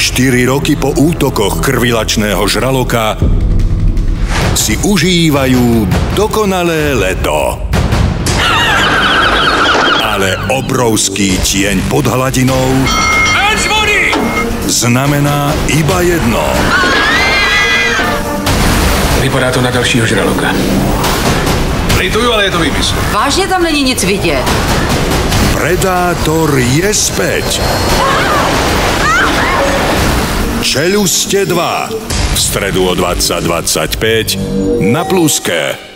4 roky po útokoch krvilačného žraloka si užívajú dokonalé leto. Ale obrovský tieň pod hladinou znamená iba jedno. Vypadá to na dalšího žraloka. Lituju, ale je to výmysl. Vážně tam není nic vidět. Predátor je späť. Čeľuste 2. V stredu o 20:25 na Pluske.